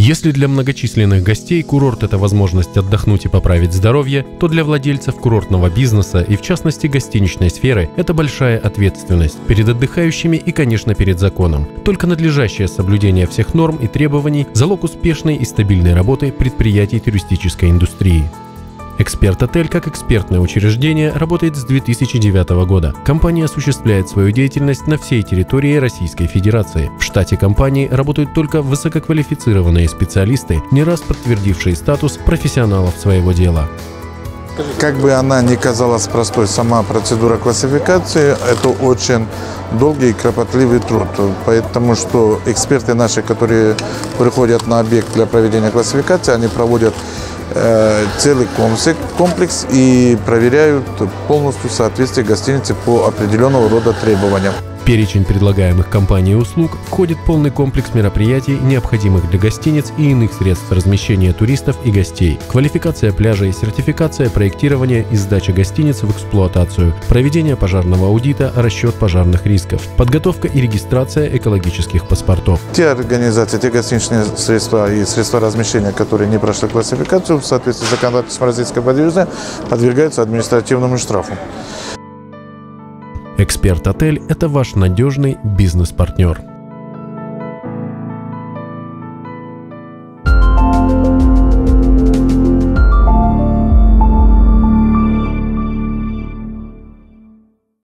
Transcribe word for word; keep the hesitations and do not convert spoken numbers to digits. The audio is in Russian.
Если для многочисленных гостей курорт – это возможность отдохнуть и поправить здоровье, то для владельцев курортного бизнеса и, в частности, гостиничной сферы – это большая ответственность перед отдыхающими и, конечно, перед законом. Только надлежащее соблюдение всех норм и требований – залог успешной и стабильной работы предприятий туристической индустрии. «Эксперт-отель» как экспертное учреждение работает с две тысячи девятого года. Компания осуществляет свою деятельность на всей территории Российской Федерации. В штате компании работают только высококвалифицированные специалисты, не раз подтвердившие статус профессионалов своего дела. Как бы она ни казалась простой, сама процедура классификации – это очень долгий и кропотливый труд. Потому что эксперты наши, которые приходят на объект для проведения классификации, они проводят целый комплекс и проверяют полностью соответствие гостиницы по определенного рода требованиям. В перечень предлагаемых компанией услуг входит полный комплекс мероприятий, необходимых для гостиниц и иных средств размещения туристов и гостей, квалификация пляжей, сертификация проектирования и сдача гостиниц в эксплуатацию, проведение пожарного аудита, расчет пожарных рисков, подготовка и регистрация экологических паспортов. Те организации, те гостиничные средства и средства размещения, которые не прошли классификацию в соответствии с законодательством Российской Федерации, подвергаются административному штрафу. «Эксперт-отель» – это ваш надежный бизнес-партнер.